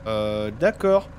D'accord.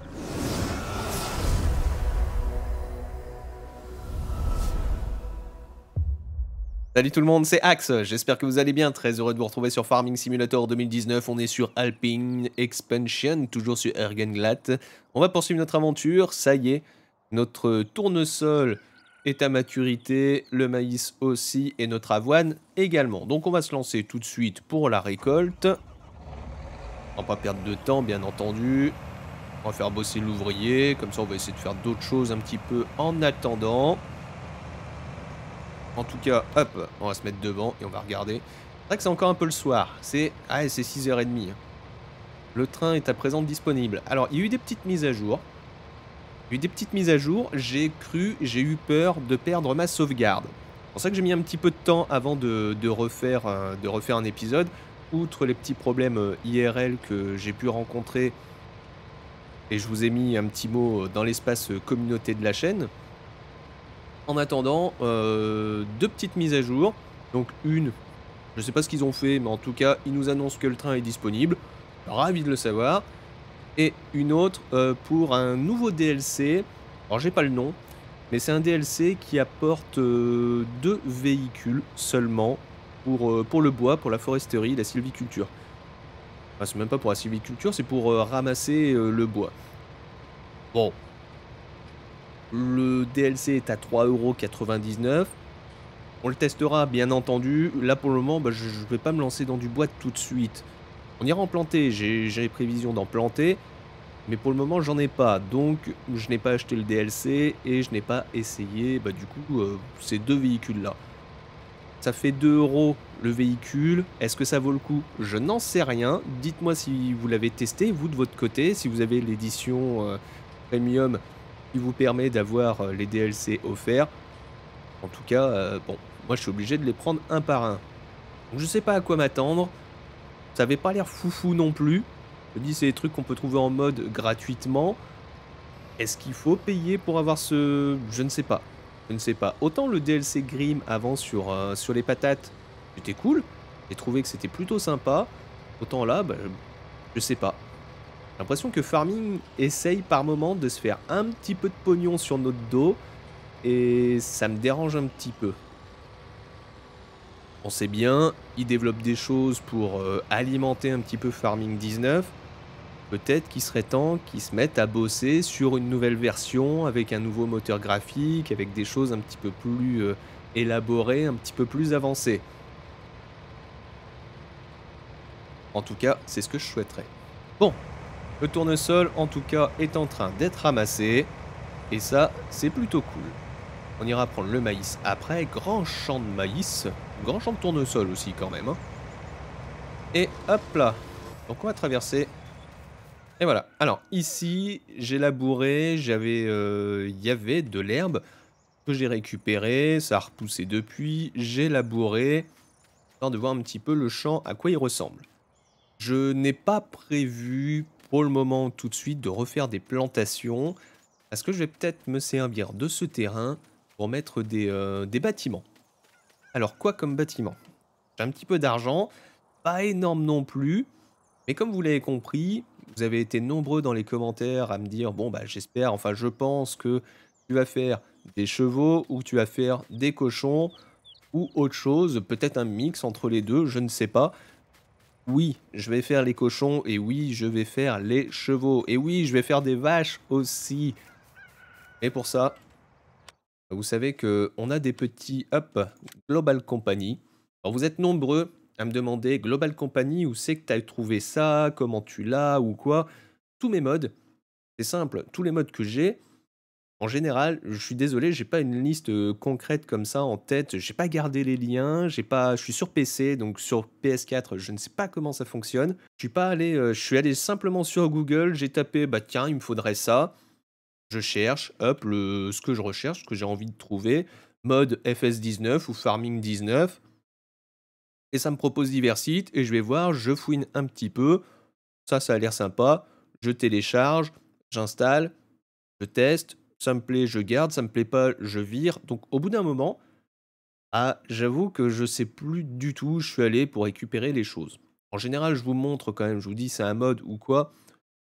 Salut tout le monde, c'est Axe. J'espère que vous allez bien. Très heureux de vous retrouver sur Farming Simulator 2019. On est sur Alpine Expansion, toujours sur Ergenglatt. On va poursuivre notre aventure. Ça y est, notre tournesol est à maturité, le maïs aussi et notre avoine également. Donc on va se lancer tout de suite pour la récolte. On va pas perdre de temps, bien entendu. On va faire bosser l'ouvrier. Comme ça, on va essayer de faire d'autres choses un petit peu en attendant. En tout cas, hop, on va se mettre devant et on va regarder. C'est vrai que c'est encore un peu le soir. C'est 6h30. Le train est à présent disponible. Alors, il y a eu des petites mises à jour. Il y a eu des petites mises à jour. J'ai eu peur de perdre ma sauvegarde. C'est pour ça que j'ai mis un petit peu de temps avant de refaire un épisode. Outre les petits problèmes IRL que j'ai pu rencontrer, et je vous ai mis un petit mot dans l'espace communauté de la chaîne. En attendant, 2 petites mises à jour. Donc une, je sais pas ce qu'ils ont fait, mais en tout cas, ils nous annoncent que le train est disponible. Ravi de le savoir. Et une autre, pour un nouveau DLC. Alors j'ai pas le nom, mais c'est un DLC qui apporte, 2 véhicules seulement pour le bois, pour la foresterie, la sylviculture. Enfin, c'est même pas pour la sylviculture, c'est pour, ramasser, le bois. Bon, le DLC est à 3,99 €. On le testera bien entendu. Là pour le moment, bah, je vais pas me lancer dans du bois tout de suite. On ira en planter, j'ai prévision d'en planter, mais pour le moment j'en ai pas. Donc je n'ai pas acheté le DLC et je n'ai pas essayé bah, du coup ces 2 véhicules là. Ça fait 2 € le véhicule. Est-ce que ça vaut le coup? Je n'en sais rien. Dites-moi si vous l'avez testé, vous de votre côté, si vous avez l'édition premium qui vous permet d'avoir les DLC offerts. En tout cas, bon, moi je suis obligé de les prendre un par un. Donc je sais pas à quoi m'attendre. Ça avait pas l'air foufou non plus. Je me dis c'est des trucs qu'on peut trouver en mode gratuitement. Est-ce qu'il faut payer pour avoir ce... Je ne sais pas. Je ne sais pas. Autant le DLC Grim avant sur les patates, c'était cool. J'ai trouvé que c'était plutôt sympa. Autant là, bah, je sais pas. J'ai l'impression que Farming essaye par moment de se faire un petit peu de pognon sur notre dos. Et ça me dérange un petit peu. On sait bien, ils développent des choses pour alimenter un petit peu Farming 19. Peut-être qu'il serait temps qu'ils se mettent à bosser sur une nouvelle version avec un nouveau moteur graphique, avec des choses un petit peu plus élaborées, un petit peu plus avancées. En tout cas, c'est ce que je souhaiterais. Bon, le tournesol en tout cas est en train d'être ramassé. Et ça, c'est plutôt cool. On ira prendre le maïs après. Grand champ de maïs. Grand champ de tournesol aussi quand même. Hein. Et hop là. Donc on va traverser. Et voilà. Alors ici, j'ai labouré. Il y avait de l'herbe que j'ai récupérée. Ça a repoussé depuis. J'ai labouré. Histoire de voir un petit peu le champ, à quoi il ressemble. Je n'ai pas prévu pour le moment tout de suite de refaire des plantations. Parce que je vais peut-être me servir de ce terrain pour mettre des bâtiments. Alors quoi comme bâtiment? J'ai un petit peu d'argent, pas énorme non plus, mais comme vous l'avez compris, vous avez été nombreux dans les commentaires à me dire bon bah j'espère, enfin je pense que tu vas faire des chevaux ou tu vas faire des cochons ou autre chose, peut-être un mix entre les deux, je ne sais pas. Oui, je vais faire les cochons et oui, je vais faire les chevaux et oui, je vais faire des vaches aussi. Et pour ça, vous savez que on a des petits hop Global Company. Alors vous êtes nombreux à me demander Global Company, où c'est que tu as trouvé ça, comment tu l'as ou quoi. Tous mes modes, c'est simple, tous les modes que j'ai, en général, je suis désolé, j'ai pas une liste concrète comme ça en tête, j'ai pas gardé les liens, je suis sur PC, donc sur PS4, je ne sais pas comment ça fonctionne. Je suis allé simplement sur Google, j'ai tapé bah tiens, il me faudrait ça. Je cherche, hop, ce que je recherche, ce que j'ai envie de trouver, mode FS19 ou Farming 19, et ça me propose divers sites, et je vais voir, je fouine un petit peu, ça a l'air sympa, je télécharge, j'installe, je teste, ça me plaît, je garde, ça me plaît pas, je vire. Donc au bout d'un moment, j'avoue que je sais plus du tout où je suis allé pour récupérer les choses. En général, je vous montre quand même, je vous dis c'est un mode ou quoi,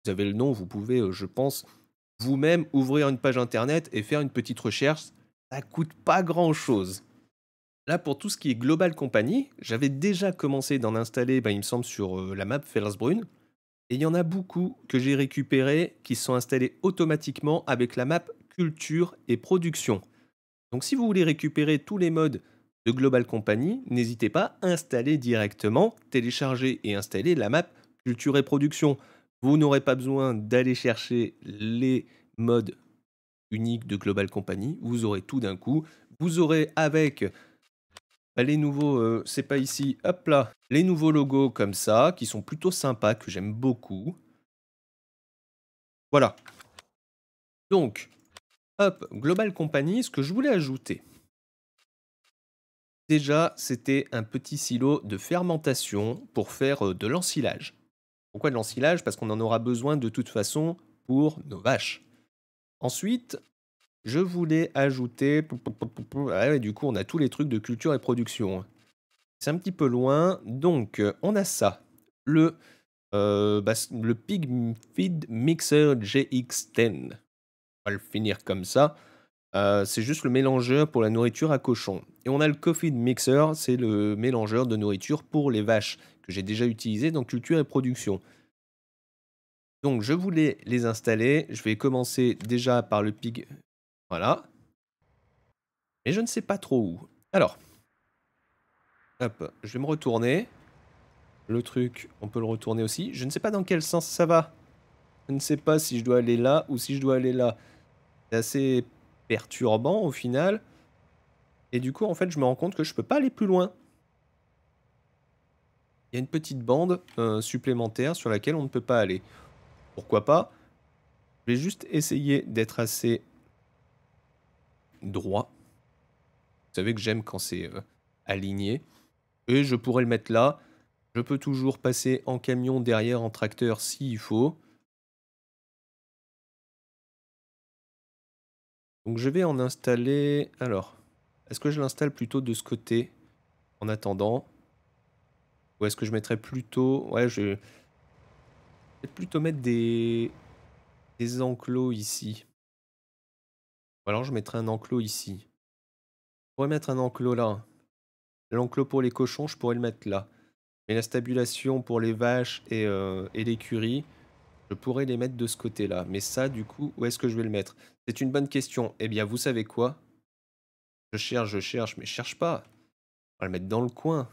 vous avez le nom, vous pouvez, je pense, vous-même ouvrir une page internet et faire une petite recherche. Ça coûte pas grand-chose. Là, pour tout ce qui est Global Company, j'avais déjà commencé d'en installer, il me semble, sur la map Felsbrunn. Et il y en a beaucoup que j'ai récupérés qui sont installés automatiquement avec la map culture et production. Donc si vous voulez récupérer tous les modes de Global Company, n'hésitez pas à installer directement, télécharger et installer la map culture et production. Vous n'aurez pas besoin d'aller chercher les modes uniques de Global Company, vous aurez tout d'un coup. Vous aurez avec les nouveaux, c'est pas ici, hop là, les nouveaux logos comme ça, qui sont plutôt sympas, que j'aime beaucoup. Voilà. Donc, hop, Global Company, ce que je voulais ajouter. Déjà, c'était un petit silo de fermentation pour faire de l'ensilage. Pourquoi de l'ensilage? Parce qu'on en aura besoin de toute façon pour nos vaches. Ensuite, je voulais ajouter... Ah ouais, du coup, on a tous les trucs de culture et production. C'est un petit peu loin. Donc, on a ça. Le Pig Feed Mixer GX10. On va le finir comme ça. C'est juste le mélangeur pour la nourriture à cochon. Et on a le Coffee Mixer, c'est le mélangeur de nourriture pour les vaches, que j'ai déjà utilisé dans culture et production. Donc je voulais les installer. Je vais commencer déjà par le Pig. Voilà. Et je ne sais pas trop où. Alors. Hop, je vais me retourner. Le truc, on peut le retourner aussi. Je ne sais pas dans quel sens ça va. Je ne sais pas si je dois aller là ou si je dois aller là. C'est assez perturbant au final. Et du coup, en fait, je me rends compte que je peux pas aller plus loin. Il y a une petite bande supplémentaire sur laquelle on ne peut pas aller. Pourquoi pas? Je vais juste essayer d'être assez droit. Vous savez que j'aime quand c'est aligné. Et je pourrais le mettre là. Je peux toujours passer en camion derrière, en tracteur s'il faut. Donc je vais en installer... Alors, est-ce que je l'installe plutôt de ce côté en attendant? Ou est-ce que je mettrais plutôt... Ouais, je vais plutôt mettre des enclos ici. Ou alors je mettrais un enclos ici. Je pourrais mettre un enclos là. L'enclos pour les cochons, je pourrais le mettre là. Mais la stabulation pour les vaches et l'écurie, je pourrais les mettre de ce côté-là. Mais ça, du coup, où est-ce que je vais le mettre? C'est une bonne question. Eh bien, vous savez quoi? Je cherche, mais je cherche pas. On va le mettre dans le coin.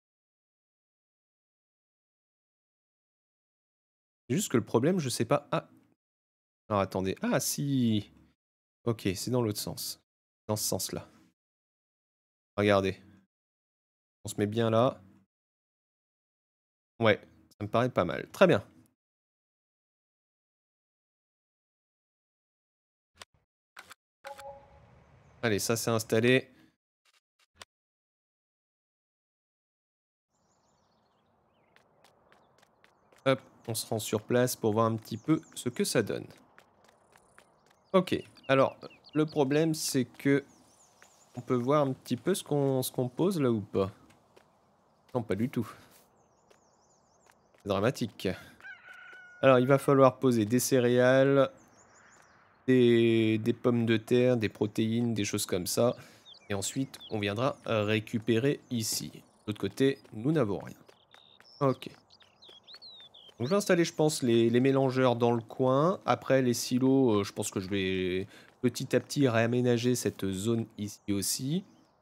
C'est juste que le problème, je sais pas... Ah. Alors, attendez. Ah, si. Ok, c'est dans l'autre sens. Dans ce sens-là. Regardez. On se met bien là. Ouais, ça me paraît pas mal. Très bien. Allez, ça c'est installé. Hop, on se rend sur place pour voir un petit peu ce que ça donne. Ok, alors le problème c'est que on peut voir un petit peu ce qu'on pose là ou pas. Non, pas du tout. C'est dramatique. Alors il va falloir poser des céréales, des pommes de terre, des protéines, des choses comme ça. Et ensuite on viendra récupérer ici. De l'autre côté, nous n'avons rien. Ok. Donc je vais installer, je pense, les mélangeurs dans le coin. Après, les silos, je pense que je vais petit à petit réaménager cette zone ici aussi.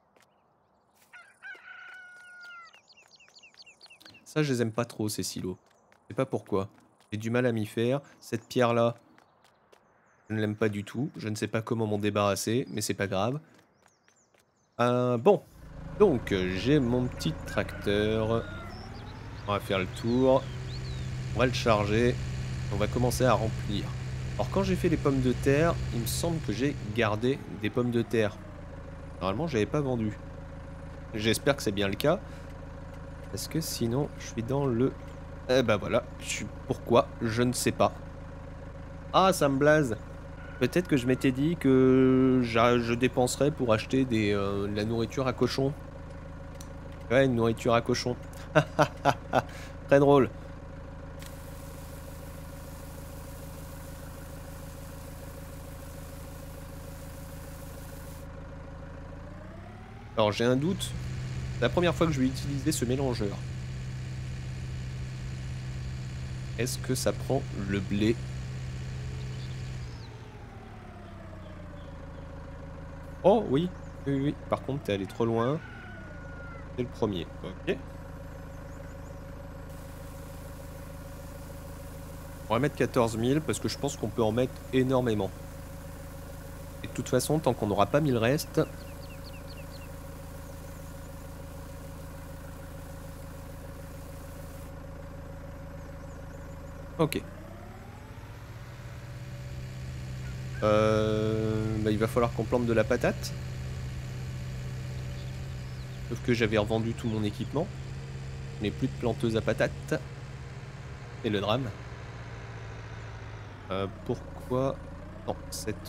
Ça, je les aime pas trop, ces silos. Je sais pas pourquoi. J'ai du mal à m'y faire. Cette pierre-là, je ne l'aime pas du tout. Je ne sais pas comment m'en débarrasser, mais c'est pas grave. Bon. Donc, j'ai mon petit tracteur. On va faire le tour. On va le charger. On va commencer à remplir. Alors quand j'ai fait les pommes de terre, il me semble que j'ai gardé des pommes de terre. Normalement, j'avais pas vendu. J'espère que c'est bien le cas. Parce que sinon, je suis dans le... Eh ben voilà. Pourquoi? Je ne sais pas. Ah, ça me blase. Peut-être que je m'étais dit que je dépenserais pour acheter de la nourriture à cochon. Ouais, une nourriture à cochon. Très drôle. Alors j'ai un doute. C'est la première fois que je vais utiliser ce mélangeur. Est-ce que ça prend le blé? Oh oui, oui, oui. Par contre, t'es allé trop loin. C'est le premier. Ok. On va mettre 14 000 parce que je pense qu'on peut en mettre énormément. Et de toute façon, tant qu'on n'aura pas mis le reste... Ok. Bah, il va falloir qu'on plante de la patate. Sauf que j'avais revendu tout mon équipement. Je n'ai plus de planteuse à patates. C'est le drame. Pourquoi... Non, cette...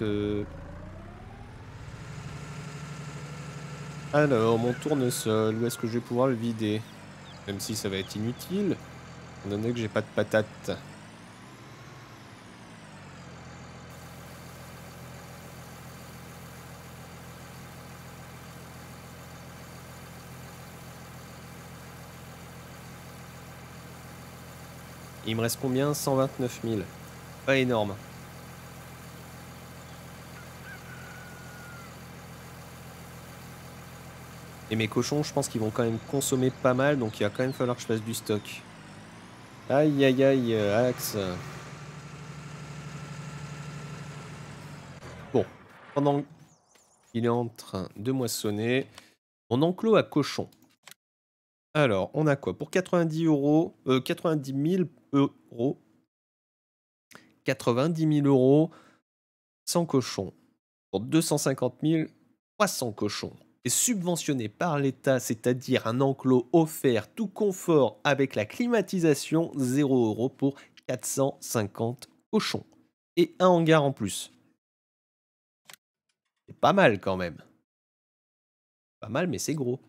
Alors, mon tournesol, où est-ce que je vais pouvoir le vider? Même si ça va être inutile, étant donné que j'ai pas de patates. Il me reste combien? 129 000. Pas énorme. Et mes cochons, je pense qu'ils vont quand même consommer pas mal, donc il va quand même falloir que je fasse du stock. Aïe aïe aïe, Axe. Bon, pendant qu'il est en train de moissonner, mon enclos à cochons. Alors, on a quoi? Pour 90 euros, 90 000 euros. 90 000 euros, 100 cochons. Pour 250 000, 300 cochons. Et subventionné par l'État, c'est-à-dire un enclos offert tout confort avec la climatisation, 0 euros pour 450 cochons. Et un hangar en plus. C'est pas mal quand même. Pas mal, mais c'est gros.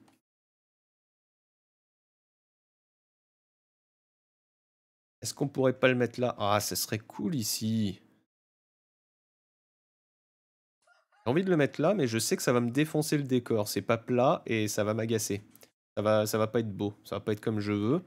Est-ce qu'on pourrait pas le mettre là? Ah, ça serait cool ici. J'ai envie de le mettre là, mais je sais que ça va me défoncer le décor. C'est pas plat et ça va m'agacer. Ça va pas être beau. Ça va pas être comme je veux.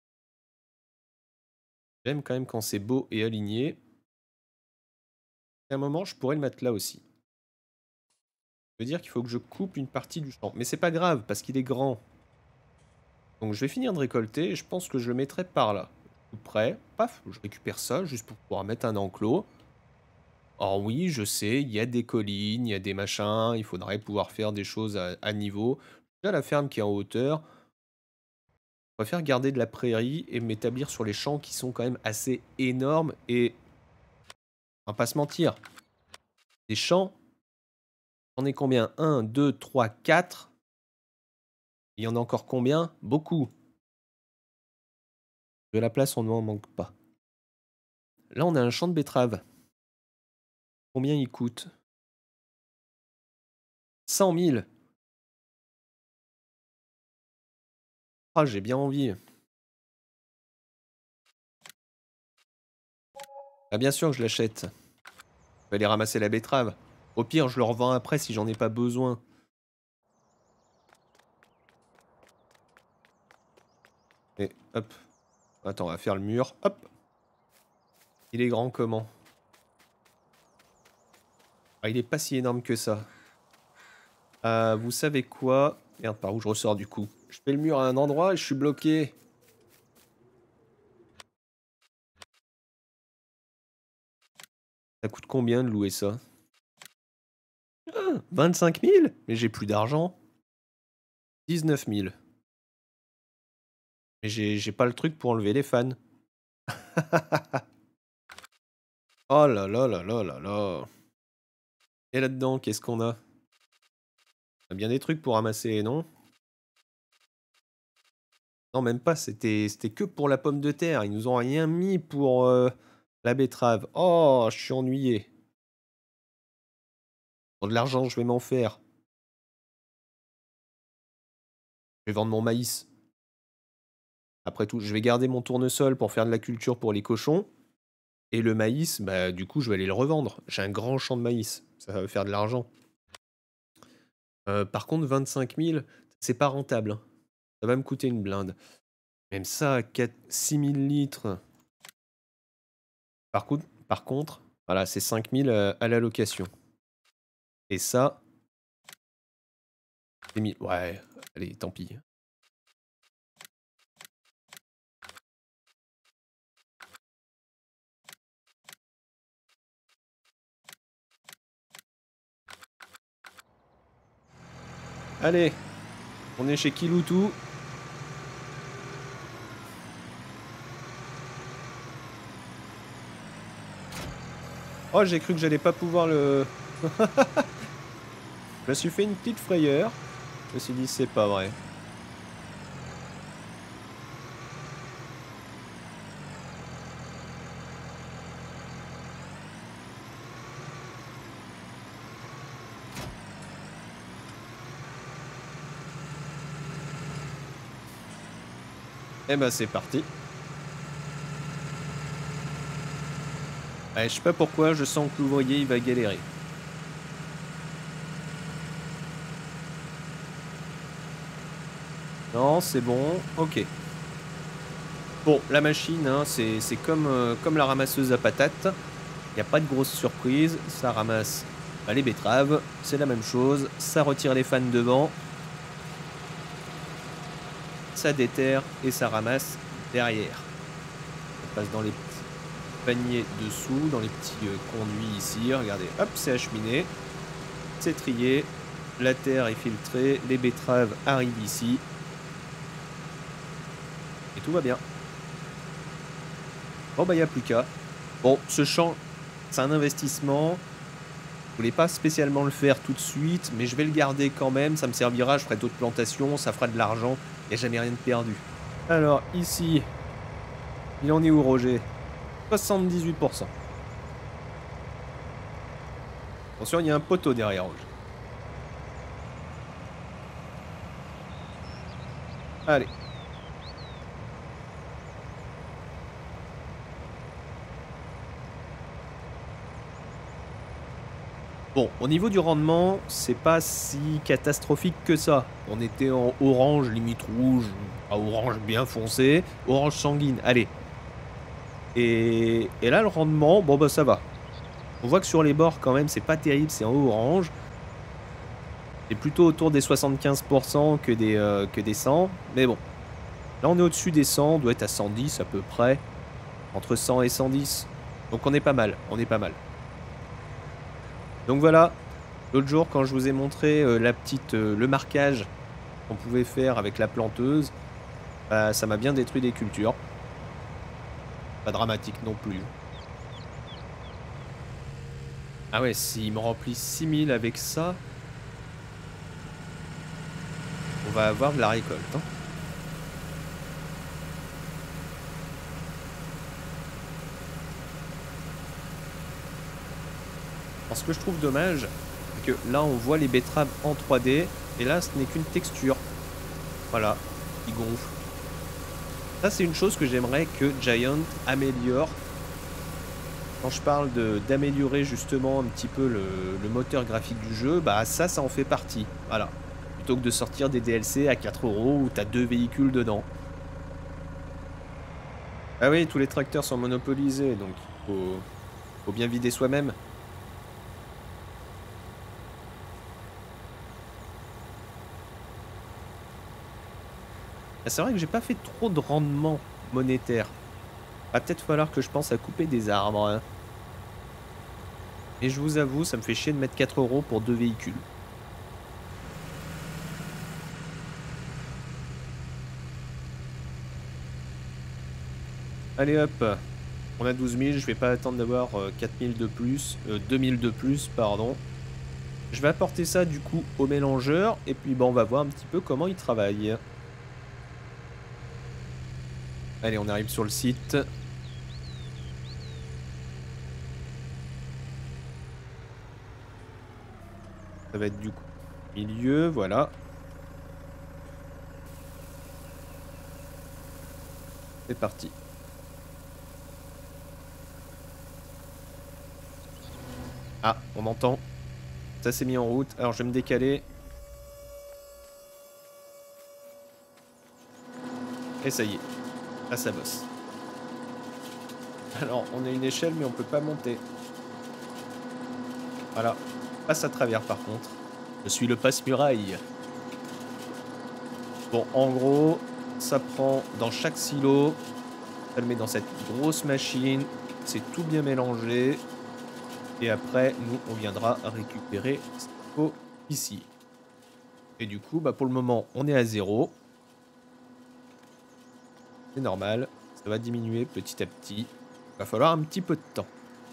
J'aime quand même quand c'est beau et aligné. À un moment, je pourrais le mettre là aussi. Ça veut dire qu'il faut que je coupe une partie du champ. Mais c'est pas grave, parce qu'il est grand. Donc je vais finir de récolter et je pense que je le mettrai par là. Tout près. Paf, je récupère ça juste pour pouvoir mettre un enclos. Alors oui, je sais, il y a des collines, il y a des machins, il faudrait pouvoir faire des choses à niveau. Là, la ferme qui est en hauteur. Je préfère garder de la prairie et m'établir sur les champs qui sont quand même assez énormes et... On va pas se mentir. Des champs, j'en ai combien? 1, 2, 3, 4. Il y en a encore combien? Beaucoup. De la place, on ne m'en manque pas. Là, on a un champ de betteraves. Combien il coûte? 100 000. Ah, j'ai bien envie. Ah, bien sûr que je l'achète. Je vais aller ramasser la betterave. Au pire, je le revends après si j'en ai pas besoin. Et hop. Attends, on va faire le mur. Hop. Il est grand comment? Ah, il est pas si énorme que ça. Vous savez quoi? Merde, par où je ressors du coup? Je fais le mur à un endroit et je suis bloqué. Ça coûte combien de louer ça? 25 000? Mais j'ai plus d'argent. 19 000. Mais j'ai pas le truc pour enlever les fans. Oh là là là là là là. Et là-dedans, qu'est-ce qu'on a? On a bien des trucs pour ramasser, non? Non, même pas, c'était que pour la pomme de terre. Ils nous ont rien mis pour la betterave. Oh, je suis ennuyé. Pour de l'argent, je vais m'en faire. Je vais vendre mon maïs. Après tout, je vais garder mon tournesol pour faire de la culture pour les cochons. Et le maïs, bah du coup, je vais aller le revendre. J'ai un grand champ de maïs. Ça va faire de l'argent. Par contre 25 000, c'est pas rentable, hein. Ça va me coûter une blinde. Même ça, 6 000 litres. Par contre, voilà, c'est 5 000 à la location. Et ça, c'est 1000. Ouais, allez, tant pis. Allez, on est chez Kiloutou. Oh, j'ai cru que j'allais pas pouvoir le... Je me suis fait une petite frayeur. Je me suis dit, c'est pas vrai. Eh ben, c'est parti. Ouais, je sais pas pourquoi, je sens que l'ouvrier, il va galérer. Non, c'est bon. Ok. Bon, la machine, hein, c'est comme la ramasseuse à patates. Il n'y a pas de grosse surprise. Ça ramasse bah, les betteraves. C'est la même chose. Ça retire les fans devant. Ça déterre et ça ramasse derrière. Ça passe dans les petits paniers dessous, dans les petits conduits ici. Regardez, hop, c'est acheminé. C'est trié. La terre est filtrée. Les betteraves arrivent ici. Et tout va bien. Bon, bah, il n'y a plus qu'à. Bon, ce champ, c'est un investissement. Je voulais pas spécialement le faire tout de suite, mais je vais le garder quand même. Ça me servira, je ferai d'autres plantations, ça fera de l'argent. Il n'y a jamais rien de perdu. Alors, ici, il en est où, Roger? 78%. Attention, il y a un poteau derrière, Roger. Allez. Bon, au niveau du rendement, c'est pas si catastrophique que ça. On était en orange, limite rouge, à orange bien foncé, orange sanguine, allez. Et là, le rendement, bon bah ça va. On voit que sur les bords, quand même, c'est pas terrible, c'est en orange. C'est plutôt autour des 75% que des 100, mais bon. Là, on est au-dessus des 100, on doit être à 110 à peu près. Entre 100 et 110. Donc on est pas mal, on est pas mal. Donc voilà, l'autre jour, quand je vous ai montré le marquage qu'on pouvait faire avec la planteuse, bah, ça m'a bien détruit des cultures. Pas dramatique non plus. Ah ouais, s'il me remplit 6000 avec ça, on va avoir de la récolte, hein. Alors, ce que je trouve dommage, c'est que là, on voit les betteraves en 3D, et là, ce n'est qu'une texture. Voilà, qui gonfle. Ça, c'est une chose que j'aimerais que Giant améliore. Quand je parle d'améliorer justement un petit peu le moteur graphique du jeu, bah ça en fait partie. Voilà. Plutôt que de sortir des DLC à 4 € où t'as 2 véhicules dedans. Ah oui, tous les tracteurs sont monopolisés, donc faut bien vider soi-même. Ah, c'est vrai que j'ai pas fait trop de rendement monétaire. Va peut-être falloir que je pense à couper des arbres, hein. Et je vous avoue, ça me fait chier de mettre 4 € pour 2 véhicules. Allez hop, on a 12 000, je vais pas attendre d'avoir 4 000 de plus, 2 000 de plus, pardon. Je vais apporter ça du coup au mélangeur, et puis bah, on va voir un petit peu comment il travaille. Allez, on arrive sur le site. Ça va être du coup milieu, voilà. C'est parti. Ah, on m'entend. Ça s'est mis en route. Alors je vais me décaler. Et ça y est. Là, ça bosse. Alors, on a une échelle, mais on peut pas monter. Voilà. Passe à travers, par contre. Je suis le passe-muraille. Bon, en gros, ça prend dans chaque silo. Ça le met dans cette grosse machine. C'est tout bien mélangé. Et après, nous, on viendra récupérer ce qu'il faut ici. Et du coup, bah, pour le moment, on est à 0. C'est normal. Ça va diminuer petit à petit. Il va falloir un petit peu de temps.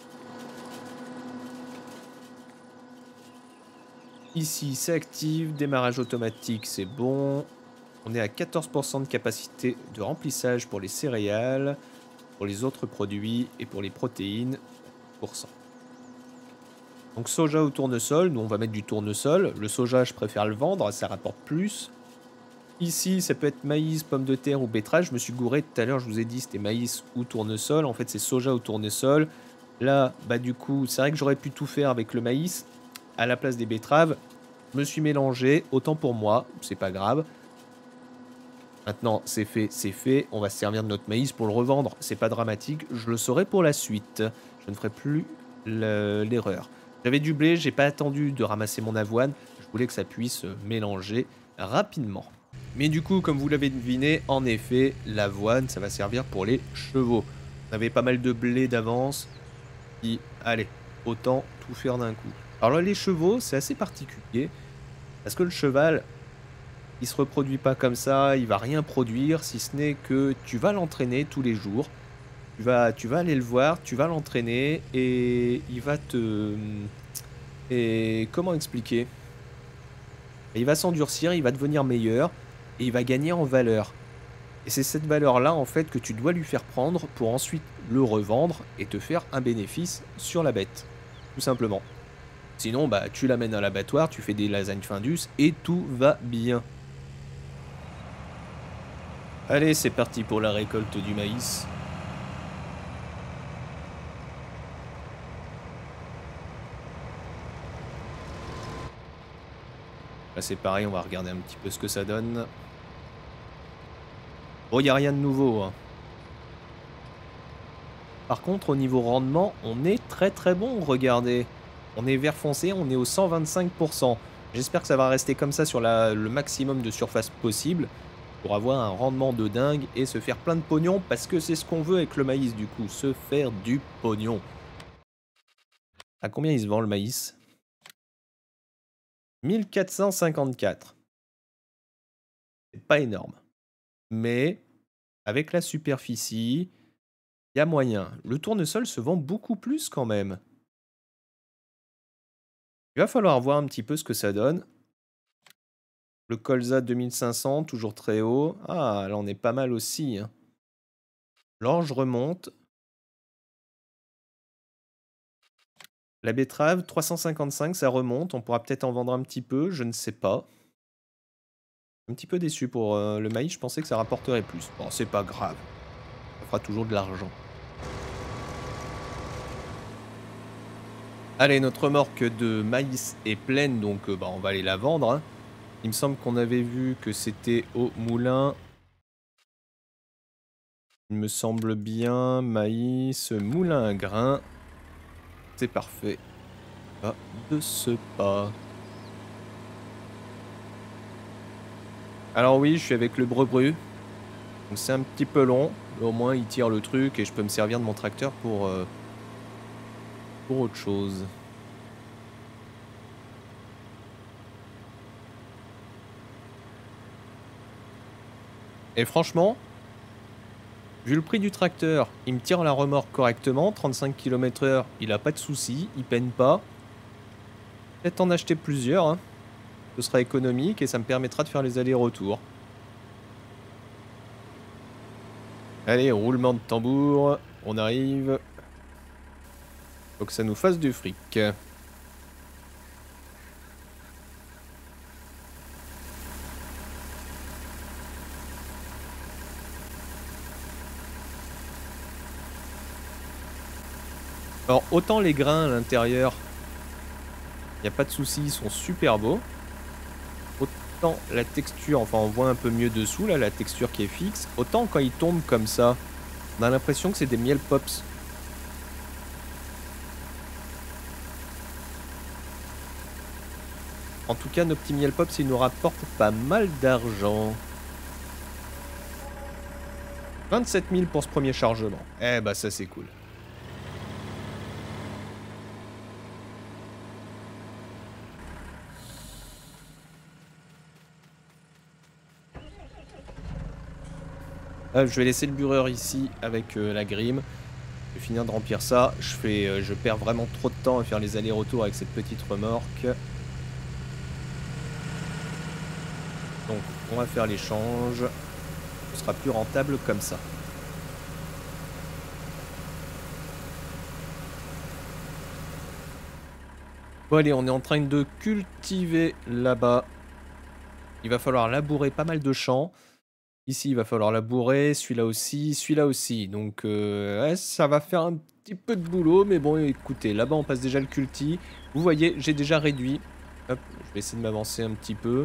Ici, c'est actif. Démarrage automatique, c'est bon. On est à 14% de capacité de remplissage pour les céréales, pour les autres produits et pour les protéines, 10%. Donc soja au tournesol, nous on va mettre du tournesol. Le soja, je préfère le vendre, ça rapporte plus. Ici, ça peut être maïs, pommes de terre ou betterave. Je me suis gouré tout à l'heure, je vous ai dit c'était maïs ou tournesol. En fait, c'est soja au tournesol. Là, bah du coup, c'est vrai que j'aurais pu tout faire avec le maïs à la place des betteraves. Je me suis mélangé, autant pour moi, c'est pas grave. Maintenant, c'est fait. On va se servir de notre maïs pour le revendre. C'est pas dramatique. Je le saurai pour la suite. Je ne ferai plus l'erreur. J'avais du blé, j'ai pas attendu de ramasser mon avoine. Je voulais que ça puisse mélanger rapidement. Mais du coup, comme vous l'avez deviné, en effet, l'avoine, ça va servir pour les chevaux. On avait pas mal de blé d'avance. Et allez, autant tout faire d'un coup. Alors là, les chevaux, c'est assez particulier. Parce que le cheval, il se reproduit pas comme ça, il va rien produire, si ce n'est que tu vas l'entraîner tous les jours. Tu vas aller le voir, tu vas l'entraîner et il va te... Et comment expliquer? Il va s'endurcir, il va devenir meilleur et il va gagner en valeur. Et c'est cette valeur-là en fait que tu dois lui faire prendre pour ensuite le revendre et te faire un bénéfice sur la bête. Tout simplement. Sinon, bah, tu l'amènes à l'abattoir, tu fais des lasagnes Findus et tout va bien. Allez, c'est parti pour la récolte du maïs. Là, c'est pareil, on va regarder un petit peu ce que ça donne. Bon, il n'y a rien de nouveau, hein. Par contre, au niveau rendement, on est très très bon, regardez. On est vert foncé, on est au 125%. J'espère que ça va rester comme ça sur le maximum de surface possible pour avoir un rendement de dingue et se faire plein de pognon parce que c'est ce qu'on veut avec le maïs du coup, se faire du pognon. À combien il se vend le maïs? 1454. C'est pas énorme. Mais avec la superficie, il y a moyen. Le tournesol se vend beaucoup plus quand même. Il va falloir voir un petit peu ce que ça donne. Le colza 2500, toujours très haut. Ah, là on est pas mal aussi, hein. L'orge remonte. La betterave 355, ça remonte. On pourra peut-être en vendre un petit peu, je ne sais pas. Un petit peu déçu pour le maïs, je pensais que ça rapporterait plus. Bon, c'est pas grave. Ça fera toujours de l'argent. Allez, notre remorque de maïs est pleine, donc bah, on va aller la vendre, hein. Il me semble qu'on avait vu que c'était au moulin. Il me semble bien, maïs, moulin à grains. C'est parfait. Pas de ce pas. Alors oui, je suis avec le Brebru. Donc c'est un petit peu long, mais au moins il tire le truc et je peux me servir de mon tracteur pour autre chose. Et franchement, vu le prix du tracteur, il me tire la remorque correctement, 35 km/h, il a pas de souci, il peine pas. Peut-être en acheter plusieurs, hein. Ce sera économique et ça me permettra de faire les allers-retours. Allez, roulement de tambour, on arrive. Faut que ça nous fasse du fric. Alors, autant les grains à l'intérieur, il n'y a pas de souci, ils sont super beaux. autant la texture, enfin on voit un peu mieux dessous là, la texture qui est fixe, autant quand il tombe comme ça, on a l'impression que c'est des miel pops. En tout cas, nos petits miel pops, ils nous rapportent pas mal d'argent. 27 000 pour ce premier chargement. Eh bah ça c'est cool. Je vais laisser le bureur ici avec la grime. Je vais finir de remplir ça. Je perds vraiment trop de temps à faire les allers-retours avec cette petite remorque. Donc on va faire l'échange. Ce sera plus rentable comme ça. Bon allez, on est en train de cultiver là-bas. Il va falloir labourer pas mal de champs. Ici, il va falloir labourer, celui-là aussi, celui-là aussi. Donc ouais, ça va faire un petit peu de boulot, mais bon, écoutez, là-bas on passe déjà le culti. Vous voyez, j'ai déjà réduit. Hop, je vais essayer de m'avancer un petit peu.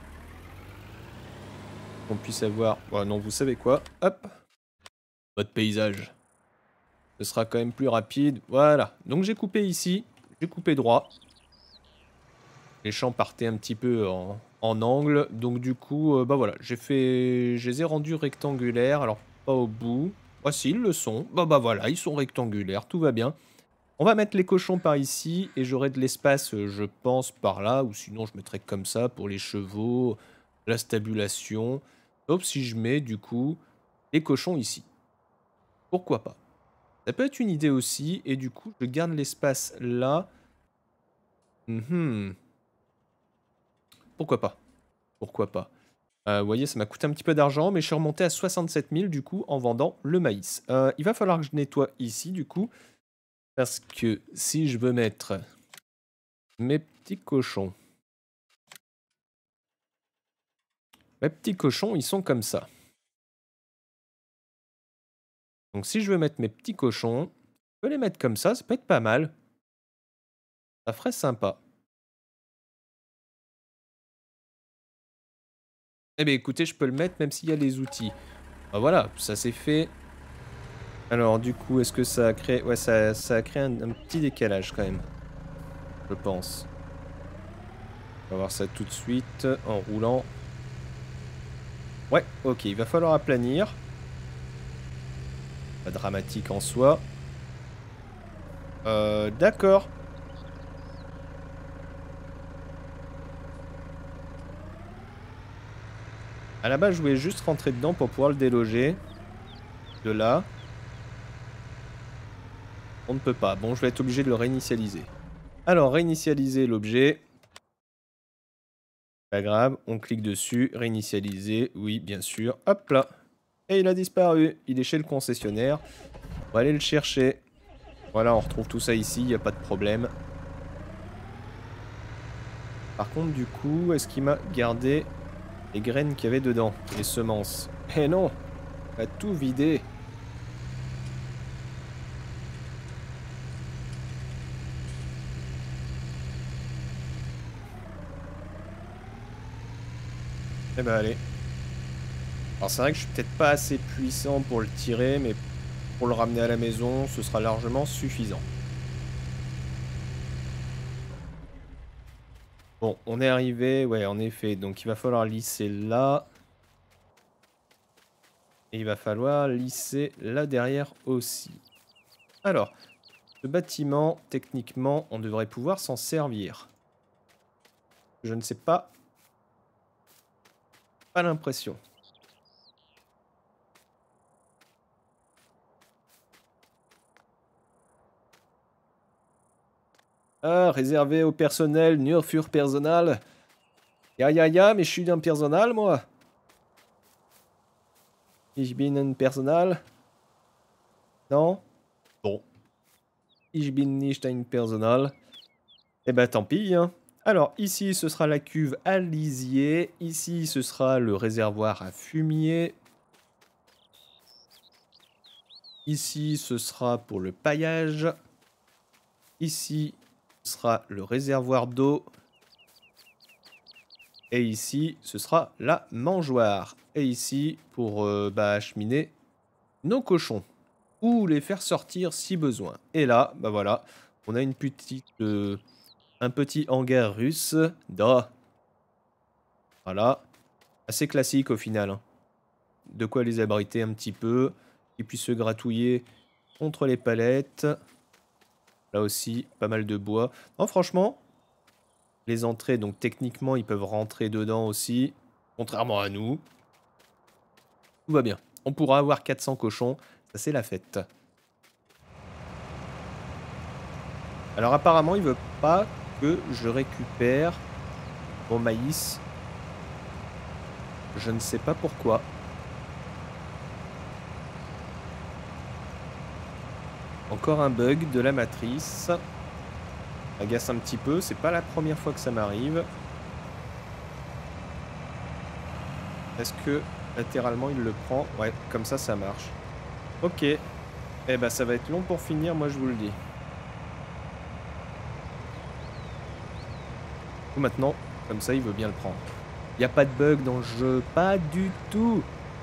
Qu'on puisse avoir... Bon, non, vous savez quoi? Hop, votre paysage. Ce sera quand même plus rapide. Voilà, donc j'ai coupé ici, j'ai coupé droit. Les champs partaient un petit peu en angle, donc du coup, bah voilà, je les ai rendus rectangulaires, alors pas au bout. Ah si, ils le sont. Bah voilà, ils sont rectangulaires, tout va bien. On va mettre les cochons par ici, et j'aurai de l'espace, je pense, par là, ou sinon je mettrai comme ça pour les chevaux, la stabulation. Sauf si je mets, du coup, les cochons ici. Pourquoi pas? Ça peut être une idée aussi, et du coup, je garde l'espace là. Pourquoi pas? Pourquoi pas? Vous voyez, ça m'a coûté un petit peu d'argent, mais je suis remonté à 67 000 du coup en vendant le maïs. Il va falloir que je nettoie ici du coup, parce que si je veux mettre mes petits cochons, ils sont comme ça. Donc si je veux mettre mes petits cochons, je peux les mettre comme ça peut être pas mal. Ça ferait sympa. Eh bien écoutez, je peux le mettre même s'il y a les outils. Bah voilà, ça c'est fait. Alors du coup, est-ce que ça a créé... Ouais, ça a créé un petit décalage quand même, je pense. On va voir ça tout de suite en roulant. Ouais, ok, il va falloir aplanir. Pas dramatique en soi. D'accord. À la base, je voulais juste rentrer dedans pour pouvoir le déloger. De là. On ne peut pas. Bon, je vais être obligé de le réinitialiser. Alors, réinitialiser l'objet. Pas grave, on clique dessus. Réinitialiser, oui, bien sûr. Hop là. Et il a disparu. Il est chez le concessionnaire. On va aller le chercher. Voilà, on retrouve tout ça ici, il n'y a pas de problème. Par contre, du coup, est-ce qu'il m'a gardé les graines qu'il y avait dedans? Les semences? Eh non! On a tout vidé. Eh ben allez. Alors c'est vrai que je suis peut-être pas assez puissant pour le tirer, mais pour le ramener à la maison, ce sera largement suffisant. Bon, on est arrivé, ouais, en effet. Donc il va falloir lisser là. Et il va falloir lisser là derrière aussi. Alors, ce bâtiment, techniquement, on devrait pouvoir s'en servir. Je ne sais pas. Pas l'impression. Ah, réservé au personnel, nur für Personal. Ya, mais je suis un personnel, moi. Ich bin ein Personal. Non? Bon. Ich bin nicht ein Personal. Eh ben tant pis, hein. Alors, ici, ce sera la cuve à lisier. Ici, ce sera le réservoir à fumier. Ici, ce sera pour le paillage. Ici, ce sera le réservoir d'eau. Et ici, ce sera la mangeoire. Et ici, pour acheminer nos cochons. Ou les faire sortir si besoin. Et là, bah voilà, on a un petit hangar russe. Voilà, assez classique au final, hein. De quoi les abriter un petit peu. Qu'ils puissent se gratouiller contre les palettes. Là aussi, pas mal de bois. Non, franchement, les entrées, donc techniquement, ils peuvent rentrer dedans aussi. Contrairement à nous. Tout va bien. On pourra avoir 400 cochons. Ça, c'est la fête. Alors apparemment, il veut pas que je récupère mon maïs. Je ne sais pas pourquoi. Encore un bug de la matrice. Agace un petit peu, c'est pas la première fois que ça m'arrive. Est-ce que latéralement il le prend? Ouais, comme ça marche. Ok. Eh ben ça va être long pour finir, moi je vous le dis. Maintenant, comme ça il veut bien le prendre. Il n'y a pas de bug dans le jeu, pas du tout.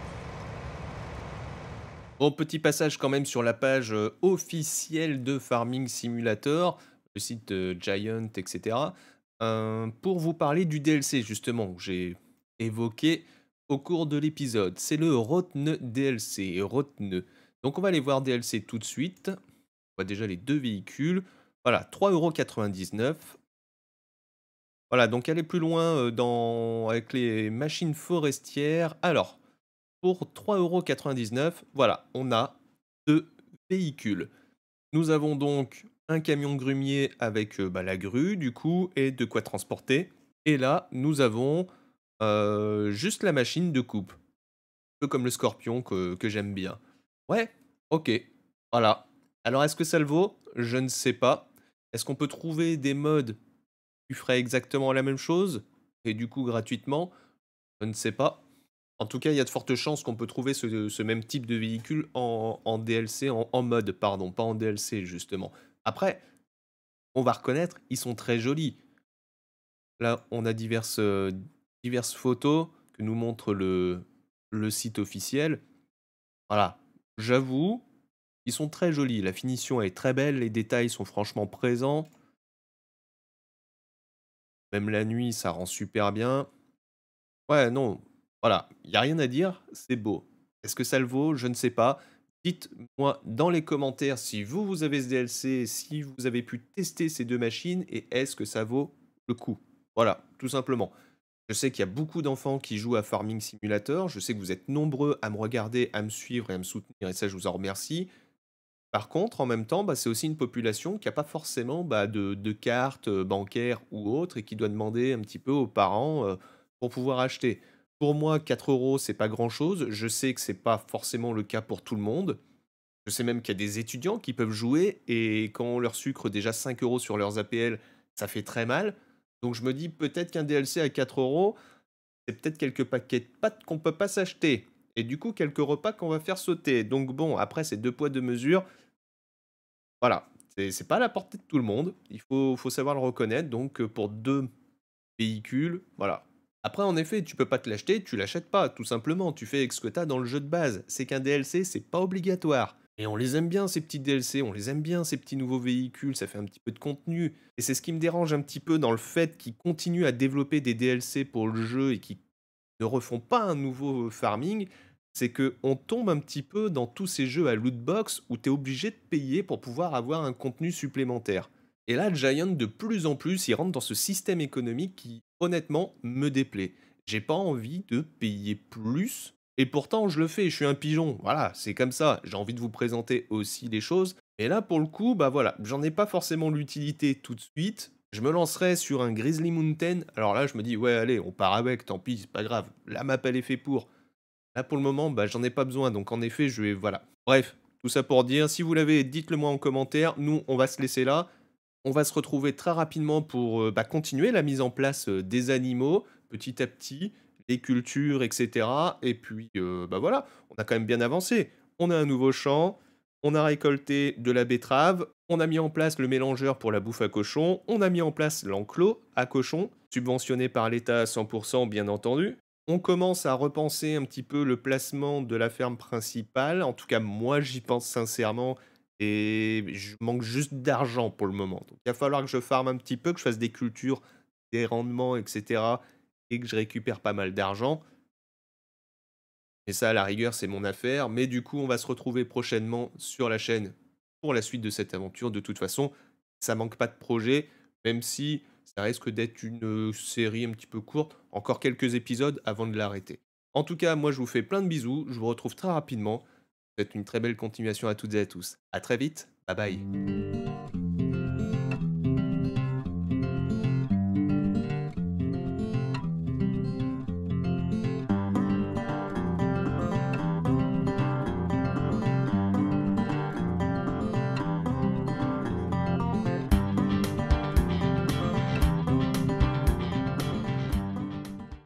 Bon, petit passage quand même sur la page officielle de Farming Simulator, le site de Giant, etc. Pour vous parler du DLC justement, que j'ai évoqué au cours de l'épisode. C'est le Rotne DLC, Rotne. Donc on va aller voir DLC tout de suite. On voit déjà les deux véhicules. Voilà, 3,99 €. Voilà, donc aller plus loin avec les machines forestières. Alors, pour 3,99 €, voilà, on a deux véhicules. Nous avons donc un camion grumier avec la grue, du coup, et de quoi transporter. Et là, nous avons juste la machine de coupe. Un peu comme le Scorpion que j'aime bien. Ouais, ok, voilà. Alors, est-ce que ça le vaut? Je ne sais pas. Est-ce qu'on peut trouver des mods qui feraient exactement la même chose? Et du coup, gratuitement? Je ne sais pas. En tout cas, il y a de fortes chances qu'on peut trouver ce même type de véhicule en DLC, en mode, pardon, pas en DLC, justement. Après, on va reconnaître, ils sont très jolis. Là, on a diverses photos que nous montre le site officiel. Voilà, j'avoue, ils sont très jolis. La finition est très belle, les détails sont franchement présents. Même la nuit, ça rend super bien. Ouais, non, voilà, il y a rien à dire, c'est beau. Est-ce que ça le vaut? Je ne sais pas. Dites-moi dans les commentaires si vous avez ce DLC, si vous avez pu tester ces 2 machines et est-ce que ça vaut le coup? Voilà, tout simplement. Je sais qu'il y a beaucoup d'enfants qui jouent à Farming Simulator, je sais que vous êtes nombreux à me regarder, à me suivre et à me soutenir et ça je vous en remercie. Par contre, en même temps, c'est aussi une population qui a pas forcément, de cartes, bancaires ou autres et qui doit demander un petit peu aux parents, pour pouvoir acheter. Pour moi, 4 € c'est pas grand-chose. Je sais que c'est pas forcément le cas pour tout le monde. Je sais même qu'il y a des étudiants qui peuvent jouer et quand on leur sucre déjà 5 € sur leurs APL, ça fait très mal. Donc je me dis peut-être qu'un DLC à 4 €, c'est peut-être quelques paquets de pâtes qu'on peut pas s'acheter et du coup quelques repas qu'on va faire sauter. Donc bon, après c'est 2 poids 2 mesures. Voilà, c'est pas à la portée de tout le monde, il faut savoir le reconnaître, donc pour 2 véhicules, voilà. Après en effet, tu peux pas te l'acheter, tu l'achètes pas, tout simplement, tu fais avec ce que tu as dans le jeu de base. C'est qu'un DLC, c'est pas obligatoire. Et on les aime bien ces petits DLC, on les aime bien ces petits nouveaux véhicules, ça fait un petit peu de contenu. Et c'est ce qui me dérange un petit peu dans le fait qu'ils continuent à développer des DLC pour le jeu et qui ne refont pas un nouveau farming, c'est que on tombe un petit peu dans tous ces jeux à loot box où tu es obligé de payer pour pouvoir avoir un contenu supplémentaire. Et là, Giant, de plus en plus, il rentre dans ce système économique qui, honnêtement, me déplaît. J'ai pas envie de payer plus, et pourtant je le fais, je suis un pigeon. Voilà, c'est comme ça. J'ai envie de vous présenter aussi les choses. Et là, pour le coup, voilà, j'en ai pas forcément l'utilité tout de suite. Je me lancerai sur un Grizzly Mountain. Alors là, je me dis, ouais, allez, on part avec, tant pis, c'est pas grave. La map, elle est faite pour. Là, pour le moment, j'en ai pas besoin. Donc, en effet, je vais. Voilà. Bref, tout ça pour dire, si vous l'avez, dites-le moi en commentaire. Nous, on va se laisser là. On va se retrouver très rapidement pour continuer la mise en place des animaux, petit à petit, les cultures, etc. Et puis, voilà, on a quand même bien avancé. On a un nouveau champ, On a récolté de la betterave, on a mis en place le mélangeur pour la bouffe à cochon, on a mis en place l'enclos à cochon, subventionné par l'État à 100% bien entendu. On commence à repenser un petit peu le placement de la ferme principale, en tout cas moi j'y pense sincèrement et je manque juste d'argent pour le moment. Donc il va falloir que je farme un petit peu, que je fasse des cultures, des rendements, etc. et que je récupère pas mal d'argent. Et ça, à la rigueur, c'est mon affaire. Mais du coup, on va se retrouver prochainement sur la chaîne pour la suite de cette aventure. De toute façon, ça manque pas de projet, même si ça risque d'être une série un petit peu courte. Encore quelques épisodes avant de l'arrêter. En tout cas, moi, je vous fais plein de bisous. Je vous retrouve très rapidement. Faites une très belle continuation à toutes et à tous. À très vite. Bye bye.